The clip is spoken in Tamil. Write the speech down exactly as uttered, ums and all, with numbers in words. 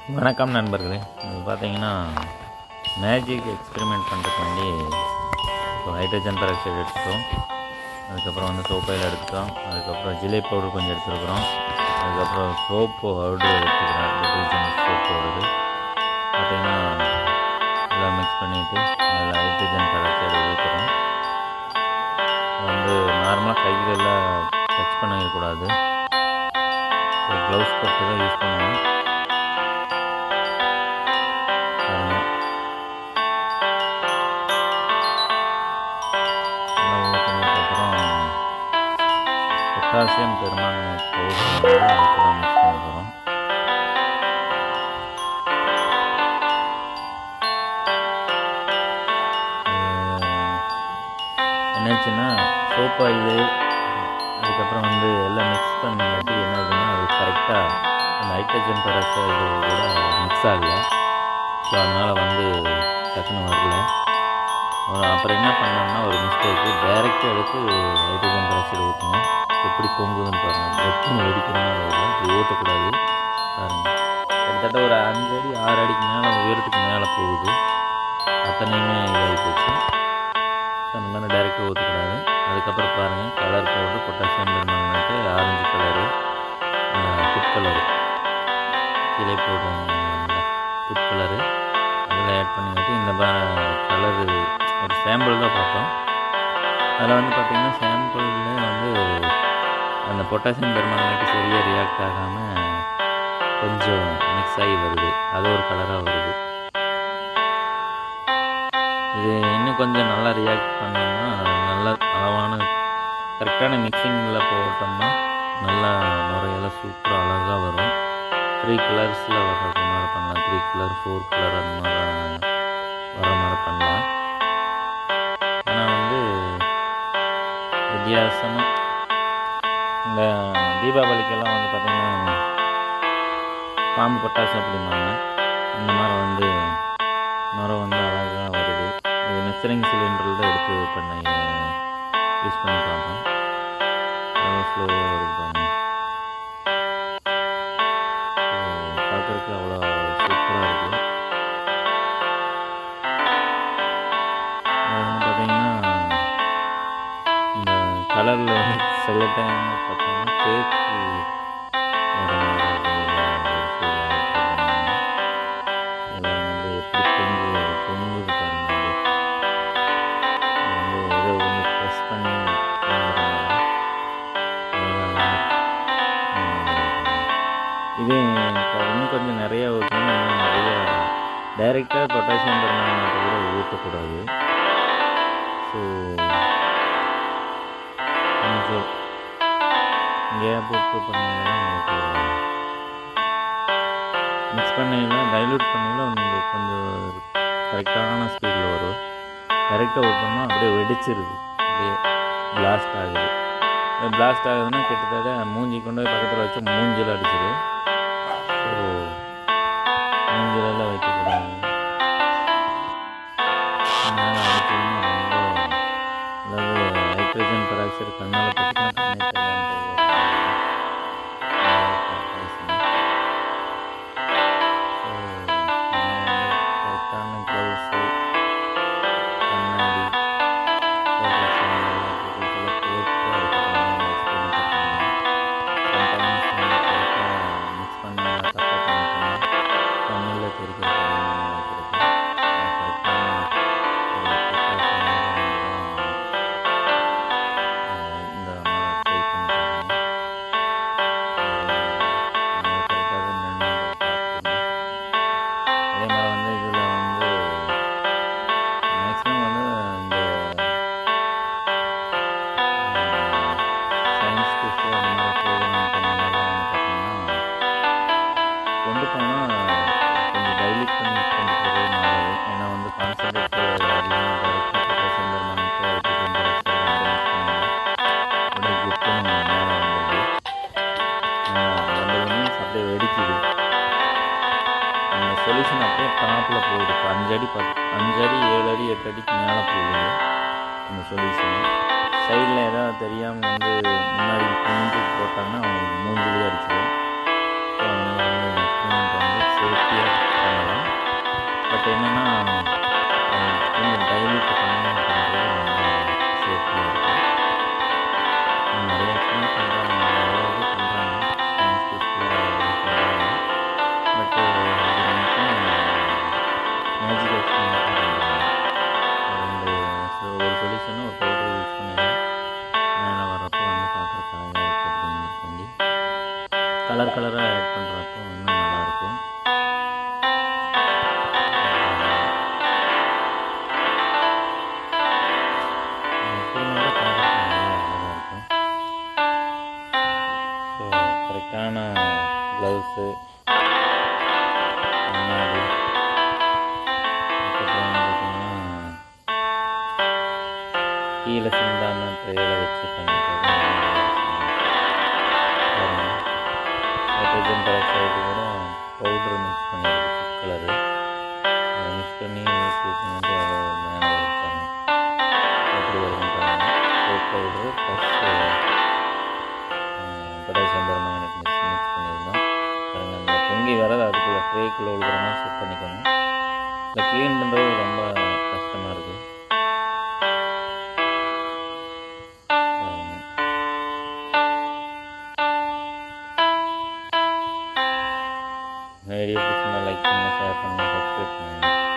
வணக்கம் நண்பர்களே. இது பார்த்தீங்கன்னா மேஜிக் எக்ஸ்பெரிமெண்ட் பண்ணுறதுக்கு வேண்டி இப்போ ஹைட்ரஜன் பெராக்சைடு எடுத்துட்டோம். அதுக்கப்புறம் வந்து சோப்பையில் எடுத்துட்டோம். அதுக்கப்புறம் ஜிலே பவுடர் கொஞ்சம் எடுத்துருக்குறோம். அதுக்கப்புறம் சோப் பவுடர் எடுத்துக்கிறோம். டிட்டர்ஜென்ட் சோப் பவுடரு பார்த்தீங்கன்னா எல்லாம் மிக்ஸ் பண்ணிவிட்டு அதில் ஹைட்ரஜன் பெராக்சைடு ஊற்றுறோம். வந்து நார்மலாக கையில் எல்லாம் டச் பண்ணிடக்கூடாது. ஸோ க்ளவுஸ் போட்டு தான் யூஸ் பண்ணுவோம். பொட்டாசியம் பெர்மாங்கனேட் பவுடர் அதுக்கெல்லாம் மிக்ஸ் பண்ண போகிறோம். என்னாச்சுன்னா சோப் ஆயிலு அதுக்கப்புறம் வந்து எல்லாம் மிக்ஸ் பண்ணிட்டு என்னதுன்னா அது கரெக்டாக அந்த ஹைட்ரஜன் பெராக்சைடு கூட மிக்ஸ் ஆகலை. ஸோ அதனால் வந்து டக்குன்னு வரல. அப்புறம் என்ன பண்ணோம்னா ஒரு மிஸ்டேக்கு டைரெக்டாக எடுத்து ஹைட்ரஜன் பெராக்சைடு ஊற்றணும். எப்படி பொங்குதுன்னு பாருங்கள். வெப்புன்னு வெடிக்கிற மாதிரி வருது. இப்படி ஊற்றக்கூடாது பாருங்கள். கிட்டத்தட்ட ஒரு அஞ்சு அடி ஆறு அடிக்கு மேலே உயரத்துக்கு மேலே போகுது. அத்தனையுமே இதாகி போச்சு. ஸோ அந்த மாதிரி டைரெக்டாக ஊற்றக்கூடாது. அதுக்கப்புறம் பாருங்கள் colour powder potassium permanganate orange colour food colour கிளை பவுடர் ஃபுட் கலரு அதில் ஆட் பண்ணிக்கிட்டு இந்த கலரு ஒரு சாம்பிள் தான் பார்த்தோம். அதில் வந்து பார்த்திங்கன்னா சாம்பிளில் வந்து அந்த பொட்டாசியம் பெர்மாங்கனேட்டு சரியாக ரியாக்ட் ஆகாமல் கொஞ்சம் மிக்ஸ் ஆகி வருது. அது ஒரு கலராக வருது. இது இன்னும் கொஞ்சம் நல்லா ரியாக்ட் பண்ணோம்னா நல்ல அளவான கரெக்டான மிக்சிங்கில் போட்டோம்னா நல்லா நுரையெல்லாம் சூப்பராக அழகாக வரும். த்ரீ கலர்ஸில் வர்ற மாதிரி பண்ணலாம். த்ரீ கலர் ஃபோர் கலர் அந்த மாதிரி வர மாதிரி பண்ணலாம். ஆனால் வந்து வித்தியாசமாக இந்த தீபாவளிக்கெல்லாம் வந்து பார்த்திங்கன்னா பாம்பு பட்டாசு அப்படிம்பாங்க. இந்த மாதிரி வந்து நுரை வந்து அழகாக வருது. இது மெஷரிங் சிலிண்டரில் தான் எடுத்து பண்ண யூஸ் பண்ணி பார்த்தோம். அவ்வளோ ஸ்லோவாக வருது பாருங்க. பார்க்குறதுக்கு அவ்வளோ சூப்பராக இருக்குது. பார்த்திங்கன்னா இந்த கலரில் வந்து சில டைம் பார்த்தோம்னா கேக்கு எப்படி பொங்கு பொங்குது பாருங்க. வந்து ஏதோ ஒன்று ப்ரெஸ் பண்ணி இதே இன்னும் கொஞ்சம் நிறையா ஊற்றணும். இன்னும் நிறையா டைரெக்டாக பொட்டாசியம் பெர்மாங்கனேட்டை கூட ஊற்றக்கூடாது. ஸோ கொஞ்சம் கேப் விட்டு பண்ணிங்கன்னா உங்களுக்கு மிக்ஸ் பண்ணிங்கன்னா டைல்யூட் பண்ணிங்கன்னா உங்களுக்கு கொஞ்சம் கரெக்டான ஸ்பீடில் வரும். கரெக்டாக ஊற்றோம்னா அப்படியே வெடிச்சிருது. அப்படியே பிளாஸ்ட் ஆகுது. பிளாஸ்ட் ஆகுதுன்னா கிட்டத்தட்ட மூஞ்சி கொண்டு போய் பக்கத்தில் வச்சு மூஞ்சில் அடிச்சிது. ஸோ மூஞ்சிலெல்லாம் வைக்கக்கூடாது. அதனால் அடிச்சிங்கன்னா ரொம்ப அதாவது ஹைட்ரஜன் பெராக்சைடு கண்ணால் பற்றினா கண்ணே தெரியாமல் கொண்டு போனால் கொஞ்சம் டைல்யூட் பண்ணி கொண்டு போகிறது நல்லது. ஏன்னா வந்து கான்சன்ட்ரேட் அதிகமாக டைரெக்டாக பொட்டாசியம் பெர்மாங்கனேட் ஹைட்ரஜன் பெராக்சைடு அப்படியே குப்புன்னு மேலே வந்தது. வந்தது மீன்ஸ் அப்படியே வெடிக்குது. அந்த சொல்யூஷன் அப்படியே டாப்பில் போகுது. இப்போ அஞ்சு அடி பத்து அஞ்சு அடி ஏழு அடி எட்டு அடிக்கு மேலே போகுது அந்த சொல்யூஷன். சைடில் ஏதாவது தெரியாமல் வந்து முன்னாடி குஞ்சு போட்டாங்கன்னா அவங்க மூஞ்சிலே அடிச்சிடும். ஸோ அதனால் வந்து எக்ஸ்பெரிமெண்ட் வந்து சேஃப்டியாக பவுடர் மிக்ஸ் பண்ணியிருக்கு ஃபுட் கலரு. அதை மிக்ஸ் பண்ணி ஊற்றி ஊற்றினாட்டி அதை மேலே வருத்தாங்க எப்படி வருதுன்னு பாருங்கள். Soap powder plus potassium permanganate mix mix பண்ணியிருந்தோம் பாருங்கள். அந்த பொங்கி வரது அதுக்குள்ளே ட்ரேக்குள்ளே உழுகிற மாதிரி செட் பண்ணிக்கணும். இதை க்ளீன் பண்ணுறது ரொம்ப கஷ்டமாக இருக்குது. வீடியோ பிடிச்சிருந்தா லைக் பண்ணுங்கள், ஷேர் பண்ணுங்கள், சப்ஸ்கிரைப் பண்ணுங்கள்.